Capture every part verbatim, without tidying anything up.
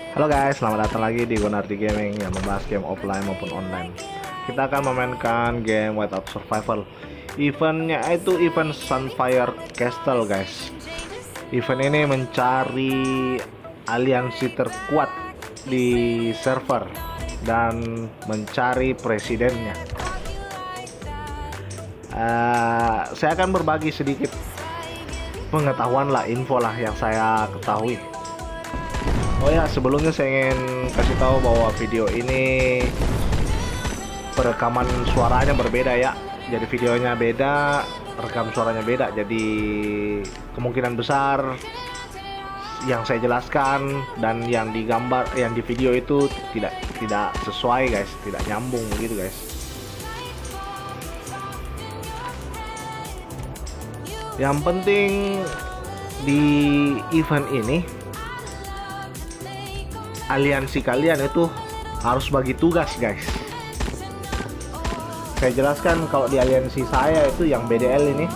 Halo guys, selamat datang lagi di Gonardi Gaming yang membahas game offline maupun online. Kita akan memainkan game Whiteout Survival. Eventnya itu event Sunfire Castle guys. Event ini mencari aliansi terkuat di server dan mencari presidennya. Uh, saya akan berbagi sedikit pengetahuan lah, info lah yang saya ketahui. Oh ya, sebelumnya saya ingin kasih tahu bahwa video ini perekaman suaranya berbeda ya. Jadi videonya beda, rekam suaranya beda. Jadi kemungkinan besar yang saya jelaskan dan yang digambar, yang di video itu tidak tidak sesuai guys, tidak nyambung begitu guys. Yang penting di event ini aliansi kalian itu harus bagi tugas guys. Saya jelaskan kalau di aliansi saya itu yang B D L ini,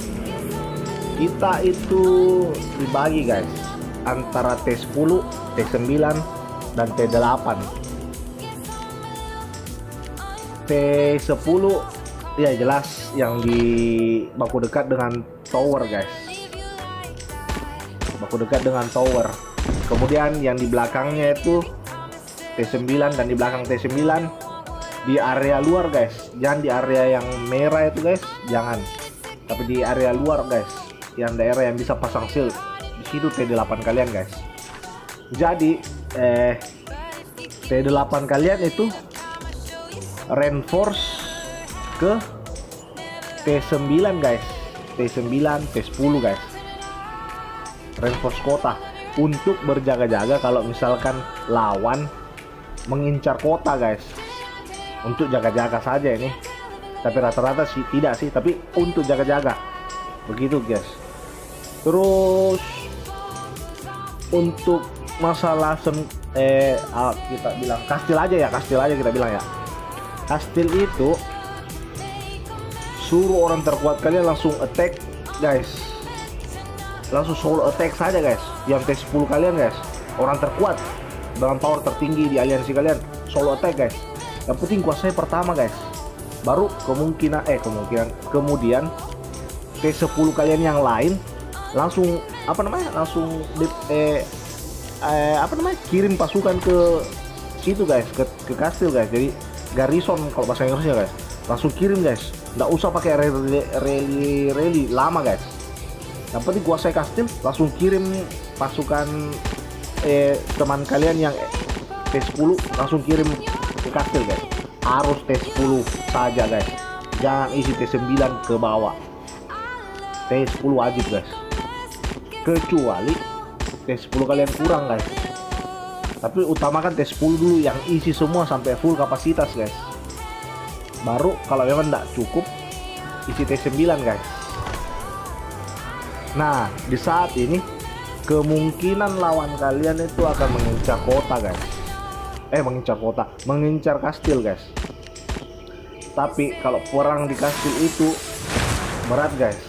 kita itu dibagi guys antara T sepuluh, T sembilan, dan T delapan. T sepuluh ya jelas yang di baku dekat dengan tower guys, baku dekat dengan tower. Kemudian yang di belakangnya itu T sembilan, dan di belakang T sembilan di area luar guys. Jangan di area yang merah itu guys, jangan. Tapi di area luar guys, yang daerah yang bisa pasang shield. Di situ T delapan kalian guys. Jadi eh T delapan kalian itu reinforce ke T sembilan guys. T sembilan, T sepuluh guys. Reinforce kota untuk berjaga-jaga kalau misalkan lawan mengincar kota guys. Untuk jaga-jaga saja ini, tapi rata-rata sih tidak sih, tapi untuk jaga-jaga begitu guys. Terus untuk masalah sem eh ah, kita bilang kastil aja ya, kastil aja kita bilang ya. Kastil itu suruh orang terkuat kalian langsung attack guys, langsung solo attack saja guys. Yang T sepuluh kalian guys, orang terkuat dengan power tertinggi di aliansi kalian, solo attack guys. Yang penting kuasai pertama guys, baru kemungkinan eh kemungkinan kemudian T sepuluh kalian yang lain langsung apa namanya langsung di, eh, eh apa namanya kirim pasukan ke situ guys, ke, ke kastil guys. Jadi garrison kalau bahasa Inggrisnya guys, langsung kirim guys, nggak usah pakai rally rally rally lama guys. Yang penting kuasai kastil, langsung kirim pasukan eh, teman kalian yang T sepuluh, langsung kirim ke kastil guys. Harus T sepuluh saja guys, jangan isi T sembilan ke bawah. T sepuluh wajib guys, kecuali T sepuluh kalian kurang guys. Tapi utamakan T sepuluh dulu yang isi semua sampai full kapasitas guys. Baru kalau memang tidak cukup, isi T sembilan guys. Nah, di saat ini kemungkinan lawan kalian itu akan mengincar kota guys. Eh, mengincar kota, mengincar kastil guys. Tapi kalau perang di kastil itu berat guys.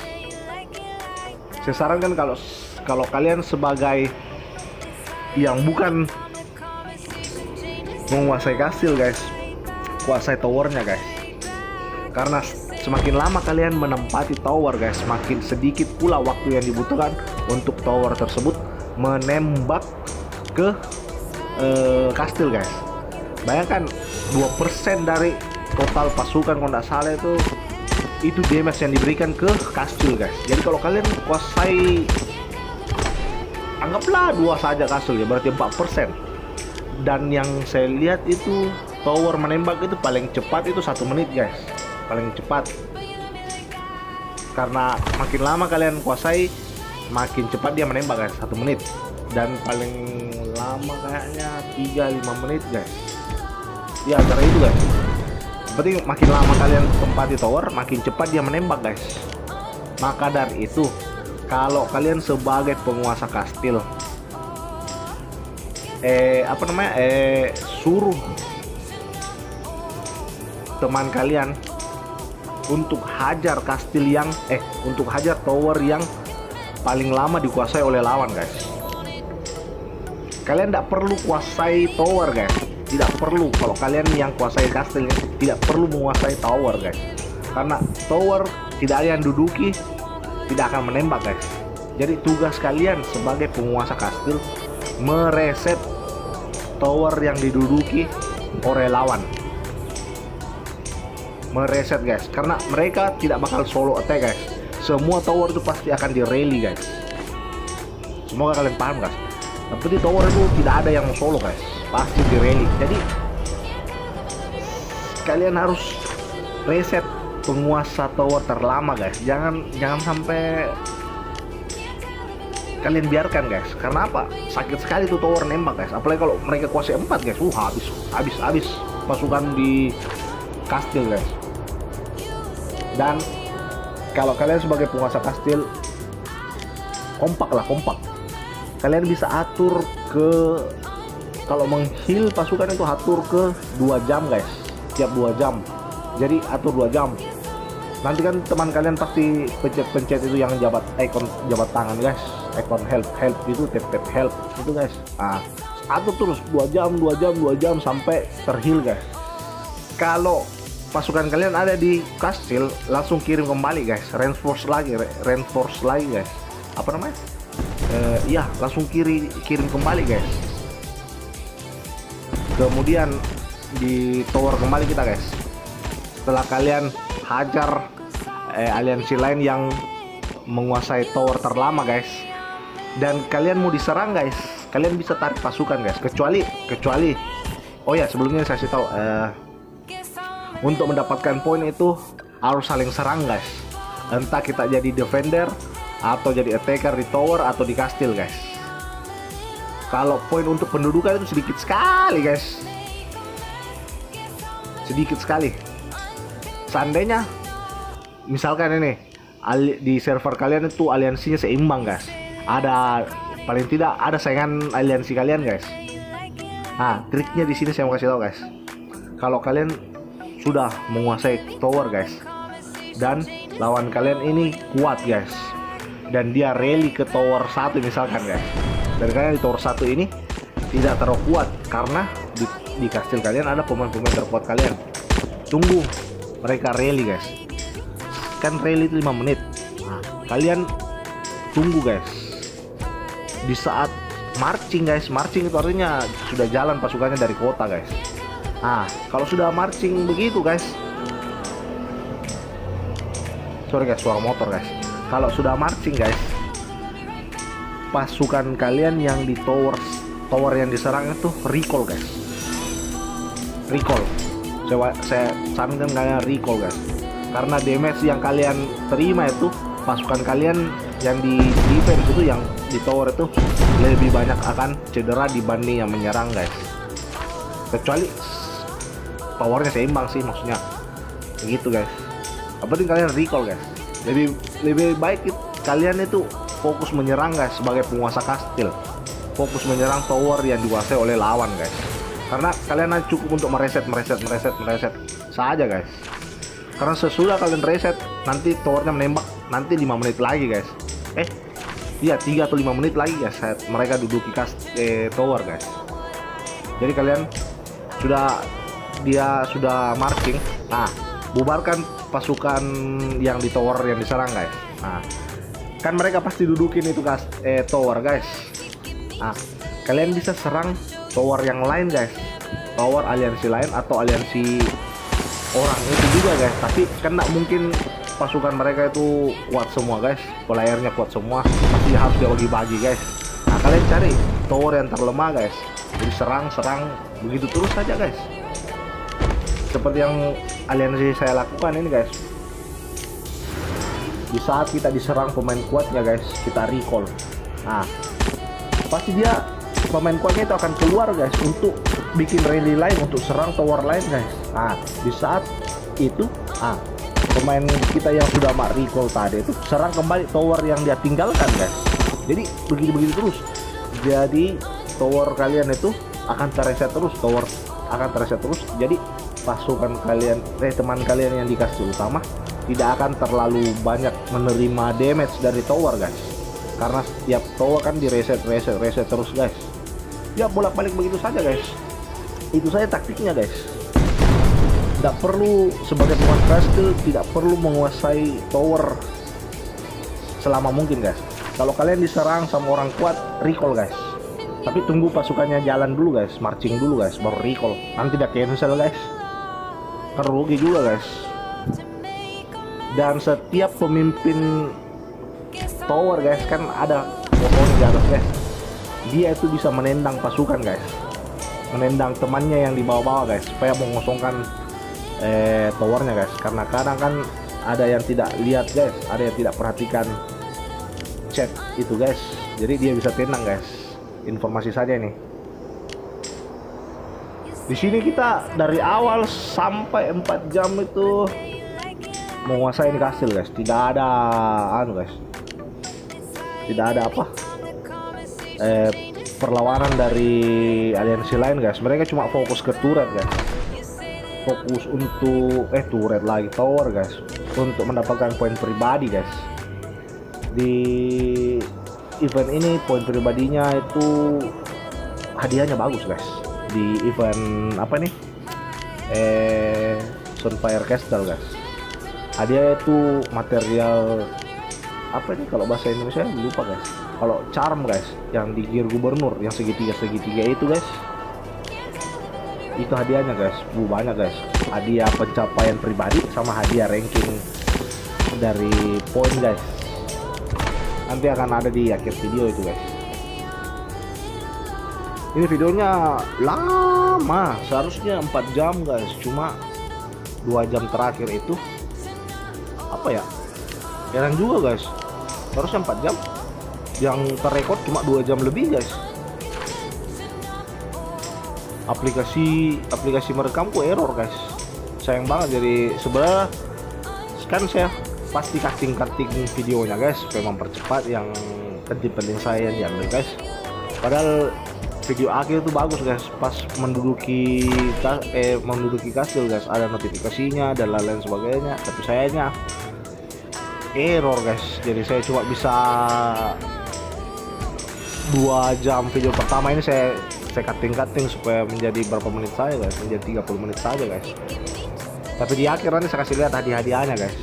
Saya sarankan kalau kalau kalian sebagai yang bukan menguasai kastil guys, kuasai towernya guys. Karena semakin lama kalian menempati tower guys, semakin sedikit pula waktu yang dibutuhkan untuk tower tersebut menembak ke uh, kastil guys. Bayangkan dua persen dari total pasukan kalau tidak salah itu itu damage yang diberikan ke kastil guys. Jadi kalau kalian kuasai anggaplah dua saja kastil ya, berarti empat persen. Dan yang saya lihat itu tower menembak itu paling cepat itu satu menit guys, paling cepat. Karena makin lama kalian kuasai, makin cepat dia menembak guys, satu menit. Dan paling lama kayaknya tiga lima menit guys. Ya antara itu guys. Berarti makin lama kalian tempati tower, makin cepat dia menembak guys. Maka dari itu, kalau kalian sebagai penguasa kastil, eh apa namanya eh suruh teman kalian untuk hajar kastil yang eh untuk hajar tower yang paling lama dikuasai oleh lawan guys. Kalian tidak perlu kuasai tower guys, tidak perlu. Kalau kalian yang kuasai kastil tidak perlu menguasai tower guys, karena tower tidak ada yang duduki, tidak akan menembak guys. Jadi tugas kalian sebagai penguasa kastil mereset tower yang diduduki oleh lawan, mereset guys, karena mereka tidak bakal solo attack guys. Semua tower itu pasti akan di rally guys. Semoga kalian paham guys. Tapi di tower itu tidak ada yang solo guys, pasti di rally. Jadi kalian harus reset penguasa tower terlama guys. Jangan jangan sampai kalian biarkan guys. Karena apa? Sakit sekali tuh tower nembak guys. Apalagi kalau mereka kuasai empat guys. Uh habis habis habis pasukan di kastil guys. Dan kalau kalian sebagai penguasa kastil, kompak lah, kompak. Kalian bisa atur ke, kalau menghil pasukan itu atur ke dua jam guys, tiap dua jam. Jadi atur dua jam. Nanti kan teman kalian pasti pencet-pencet itu yang jabat icon jabat tangan guys, icon help help itu, tap tap help itu guys. Nah, atur terus dua jam dua jam dua jam sampai terheal guys. Kalau pasukan kalian ada di kastil, langsung kirim kembali guys, reinforce lagi, reinforce lagi guys. Apa namanya? Uh, ya langsung kiri kirim kembali guys. Kemudian di tower kembali kita guys. Setelah kalian hajar eh, aliansi lain yang menguasai tower terlama guys, dan kalian mau diserang guys, kalian bisa tarik pasukan guys. Kecuali kecuali oh ya sebelumnya saya kasih tahu, eh, untuk mendapatkan poin itu harus saling serang guys. Entah kita jadi defender atau jadi attacker di tower atau di kastil guys. Kalau poin untuk pendudukan itu sedikit sekali guys, sedikit sekali. Seandainya misalkan ini di server kalian itu aliansinya seimbang guys, ada paling tidak ada saingan aliansi kalian guys. Nah triknya di sini saya mau kasih tahu guys. Kalau kalian sudah menguasai tower guys, dan lawan kalian ini kuat guys, dan dia rally ke tower satu misalkan guys, dan kalian di tower satu ini tidak terlalu kuat karena di, di kastil kalian ada pemain-pemain terkuat kalian. Tunggu mereka rally guys, kan rally itu lima menit. Nah, kalian tunggu guys. Di saat marching guys, marching itu artinya sudah jalan pasukannya dari kota guys. Nah kalau sudah marching begitu guys, sorry guys suara motor guys. Kalau sudah marching guys, pasukan kalian yang di tower tower yang diserang itu recall guys, recall. Saya, saya sarankan kalian recall guys, karena damage yang kalian terima itu pasukan kalian yang di defense itu, yang di tower itu lebih banyak akan cedera dibanding yang menyerang guys. Kecuali powernya seimbang sih maksudnya begitu guys. Apa penting kalian recall guys. Lebih lebih baik itu, kalian itu fokus menyerang guys sebagai penguasa kastil, fokus menyerang tower yang dikuasai oleh lawan guys. Karena kalian cukup untuk mereset mereset mereset mereset saja guys. Karena sesudah kalian reset, nanti towernya menembak nanti lima menit lagi guys. Eh iya tiga atau lima menit lagi guys saat mereka duduki kas eh, tower guys. Jadi kalian sudah dia sudah marching, nah bubarkan pasukan yang di tower yang diserang guys. Nah kan mereka pasti dudukin itu kas eh, tower guys. Nah kalian bisa serang tower yang lain guys, tower aliansi lain atau aliansi orang itu juga guys. Tapi kan nggak mungkin pasukan mereka itu kuat semua guys, playernya kuat semua, pasti harus dia bagi-bagi guys. Nah kalian cari tower yang terlemah guys, jadi serang-serang begitu terus saja guys, seperti yang aliansi saya lakukan ini guys. Di saat kita diserang pemain kuatnya guys, kita recall. Nah pasti dia pemain kuatnya itu akan keluar guys untuk bikin rally lain, untuk serang tower lain guys. Nah di saat itu ah pemain kita yang sudah mak recall tadi itu serang kembali tower yang dia tinggalkan guys. Jadi begitu-begitu terus, jadi tower kalian itu akan terreset terus, tower akan terreset terus. Jadi pasukan kalian, eh teman kalian yang di kastil utama tidak akan terlalu banyak menerima damage dari tower guys, karena setiap tower kan di reset reset reset terus guys. Ya bolak-balik begitu saja guys. Itu saja taktiknya guys. Tidak perlu sebagai pemain castle, tidak perlu menguasai tower selama mungkin guys. Kalau kalian diserang sama orang kuat, recall guys. Tapi tunggu pasukannya jalan dulu guys, marching dulu guys, baru recall. Nanti tidak cancel guys, kan rugi juga guys. Dan setiap pemimpin tower guys kan ada pohon di atas guys. Dia itu bisa menendang pasukan guys, menendang temannya yang di bawah-bawah guys, supaya mengosongkan eh, towernya guys. Karena kadang kan ada yang tidak lihat guys, ada yang tidak perhatikan chat itu guys. Jadi dia bisa tendang guys. Informasi saja nih. Di sini kita dari awal sampai empat jam itu menguasai kastil guys. Tidak ada anu guys. Tidak ada apa? Eh, perlawanan dari aliansi lain guys. Mereka cuma fokus ke turret guys. Fokus untuk eh turret lagi tower guys, untuk mendapatkan poin pribadi guys. Di event ini poin pribadinya itu hadiahnya bagus guys. Di event apa nih? Eh Sunfire Castle guys. Hadiah itu material apa nih kalau bahasa Indonesia lupa guys. Kalau charm guys, yang di gear gubernur yang segitiga segitiga itu guys. Itu hadiahnya guys. Bu banyak guys. Hadiah pencapaian pribadi sama hadiah ranking dari poin guys. Nanti akan ada di akhir video itu guys. Ini videonya lama, seharusnya empat jam guys, cuma dua jam terakhir itu apa ya, heran juga guys. Seharusnya empat jam, yang terrekod cuma dua jam lebih guys. Aplikasi aplikasi merekamku error guys, sayang banget. Jadi sebenarnya kan saya pasti cutting-cutting videonya guys supaya mempercepat yang penting-penting saya yang diambil guys. Padahal video akhir itu bagus guys, pas menduduki eh menduduki kastil guys, ada notifikasinya dan lain-lain sebagainya. Tapi sayangnya error guys, jadi saya cuma bisa dua jam. Video pertama ini saya saya cutting-cutting supaya menjadi berapa menit saya guys, menjadi tiga puluh menit saja guys. Tapi di akhir nanti saya kasih lihat hadiah-hadiahnya guys.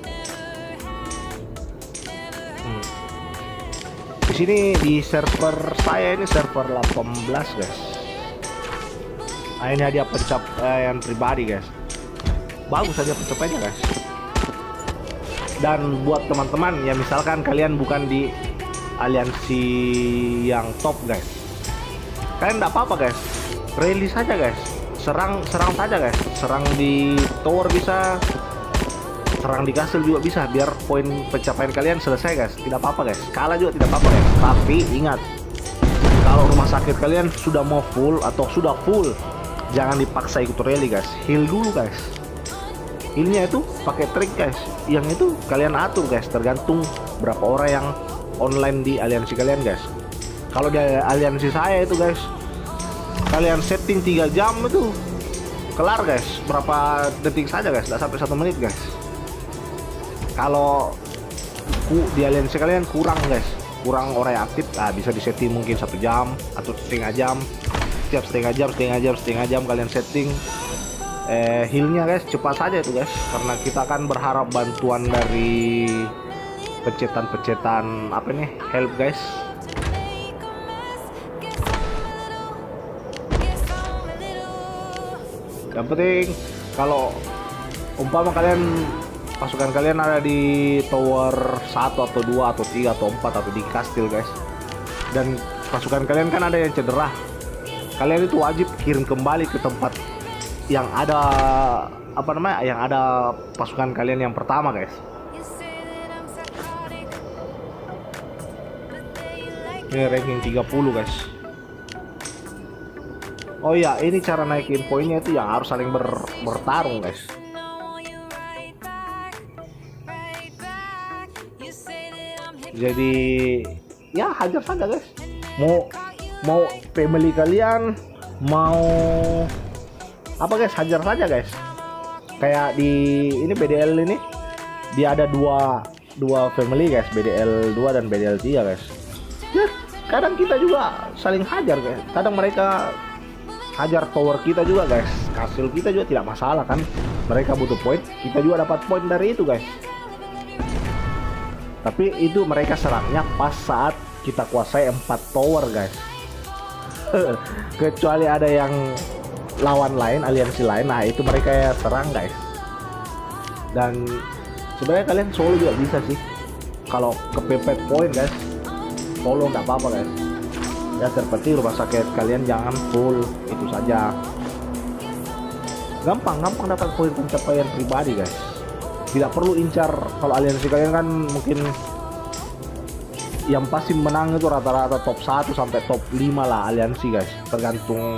Di sini di server saya ini server delapan belas guys. Nah, ini hadiah pencapaian pribadi guys. Bagus hadiah pencapaiannya guys. Dan buat teman-teman ya, misalkan kalian bukan di aliansi yang top guys, kalian tidak apa-apa guys, rally saja guys, serang serang saja guys, serang di tower bisa, serang di castle juga bisa, biar poin pencapaian kalian selesai guys. Tidak apa-apa guys, kalah juga tidak apa-apa guys. Tapi ingat, kalau rumah sakit kalian sudah mau full atau sudah full, jangan dipaksa ikut rally guys. Heal dulu guys. Healnya itu pakai trik guys, yang itu kalian atur guys, tergantung berapa orang yang online di aliansi kalian guys. Kalau di aliansi saya itu guys, kalian setting tiga jam itu kelar guys, berapa detik saja guys, tidak sampai satu menit guys. Kalau ku di aliansi kalian kurang guys, kurang orang yang aktif, ah, bisa disetting mungkin satu jam atau setengah jam. Setiap setengah jam, setengah jam, setengah jam kalian setting. Eh, healnya guys cepat saja itu guys, karena kita akan berharap bantuan dari pencetan-pencetan apa nih, help guys. Yang penting kalau umpama kalian pasukan kalian ada di tower satu atau dua atau tiga atau empat atau di kastil guys, dan pasukan kalian kan ada yang cedera, kalian itu wajib kirim kembali ke tempat yang ada apa namanya, yang ada pasukan kalian yang pertama guys. Ini ranking tiga puluh guys. Oh iya, ini cara naikin poinnya itu yang harus saling ber, bertarung guys. Jadi ya hajar saja guys. Mau mau family kalian, mau apa guys, hajar saja guys. Kayak di ini B D L ini, dia ada dua dua family guys, B D L dua dan B D L tiga guys. Ya, kadang kita juga saling hajar guys, kadang mereka hajar tower kita juga guys, hasil kita juga tidak masalah kan, mereka butuh poin, kita juga dapat poin dari itu guys. Tapi itu mereka serangnya pas saat kita kuasai empat tower guys. Kecuali ada yang lawan lain, aliansi lain, nah itu mereka ya serang guys. Dan sebenarnya kalian solo juga bisa sih, kalau kepepet poin guys, solo nggak apa-apa guys. Ya terpenting rumah sakit kalian jangan full, itu saja. Gampang, gampang dapat poin pencapaian pribadi guys. Tidak perlu incar. Kalau aliansi kalian kan mungkin yang pasti menang itu rata-rata top satu sampai top lima lah aliansi guys. Tergantung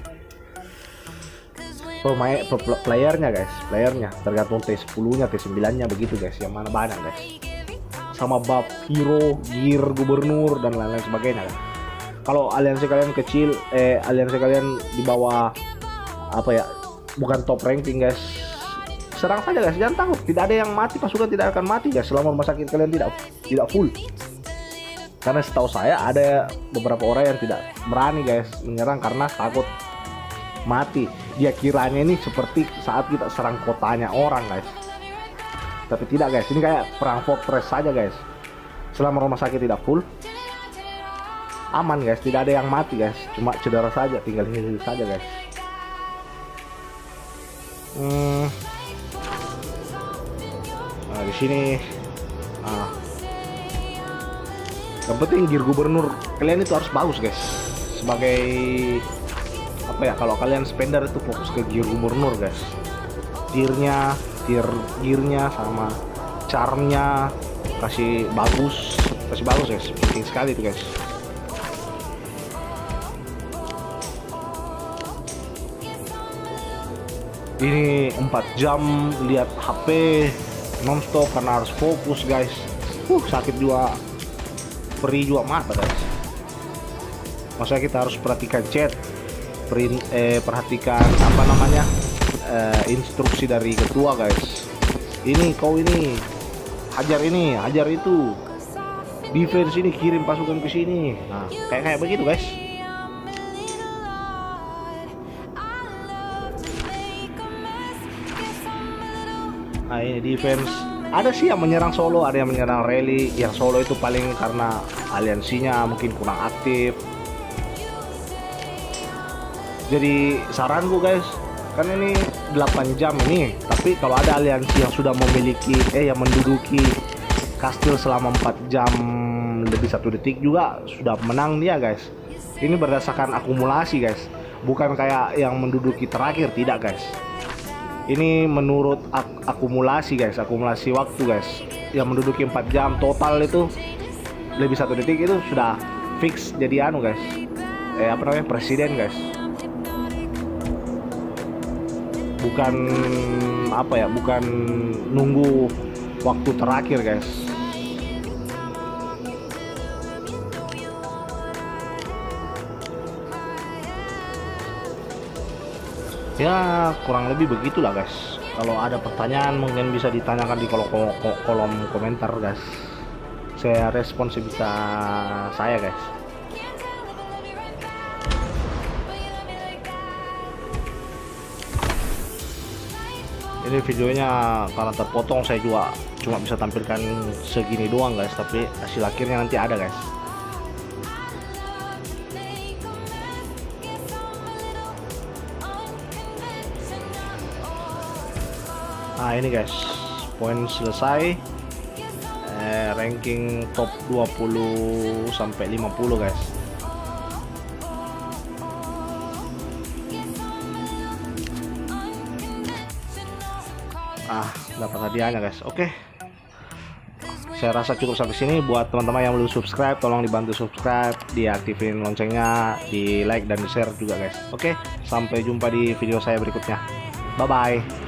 pemain playernya guys, playernya tergantung T sepuluh-nya, T sembilan-nya begitu guys, yang mana banyak guys. Sama buff hero, gear, gubernur dan lain-lain sebagainya guys. Kalau aliansi kalian kecil, eh aliansi kalian di bawah apa ya, bukan top ranking guys, serang saja guys, jangan takut. Tidak ada yang mati, pasukan tidak akan mati guys selama rumah sakit kalian tidak tidak full. Karena setahu saya ada beberapa orang yang tidak berani guys menyerang karena takut mati. Dia kiranya ini seperti saat kita serang kotanya orang guys, tapi tidak guys, ini kayak perang fortress saja guys. Selama rumah sakit tidak full, aman guys, tidak ada yang mati guys, cuma cedera saja, tinggal heal saja guys. Hmm. Nah di sini, ah, yang penting gear gubernur kalian itu harus bagus guys. Sebagai apa ya, kalau kalian spender itu fokus ke gear gubernur guys. Tiernya, tier gearnya sama charmnya kasih bagus, kasih bagus guys, penting sekali itu guys. Ini empat jam lihat H P nonstop karena harus fokus guys. Uh sakit juga, perih juga mata guys. Maksudnya kita harus perhatikan chat, print, eh, perhatikan apa namanya, eh, instruksi dari ketua guys. Ini kau ini hajar ini, hajar itu, defense ini, kirim pasukan ke sini. Nah kayak kayak begitu guys. Nah ini defense, ada sih yang menyerang solo, ada yang menyerang rally. Yang solo itu paling karena aliansinya mungkin kurang aktif. Jadi saranku guys, kan ini delapan jam ini, tapi kalau ada aliansi yang sudah memiliki eh yang menduduki kastil selama empat jam lebih satu detik juga sudah menang dia guys. Ini berdasarkan akumulasi guys, bukan kayak yang menduduki terakhir, tidak guys. Ini menurut ak akumulasi guys, akumulasi waktu guys. Yang menduduki empat jam total itu lebih satu detik itu sudah fix jadi anu guys, eh apa namanya, presiden guys. Bukan apa ya, bukan nunggu waktu terakhir guys. Ya kurang lebih begitulah guys. Kalau ada pertanyaan mungkin bisa ditanyakan di kolom, kolom komentar guys. Saya respon sebisa saya guys. Ini videonya karena terpotong, saya juga cuma bisa tampilkan segini doang guys, tapi hasil akhirnya nanti ada guys. Nah ini guys, poin selesai, eh, ranking top dua puluh sampai lima puluh guys. Ah dapat hadiahnya guys. Oke, saya rasa cukup sampai sini. Buat teman-teman yang belum subscribe, tolong dibantu subscribe, diaktifin loncengnya, di like dan di share juga guys. Oke, sampai jumpa di video saya berikutnya. Bye bye.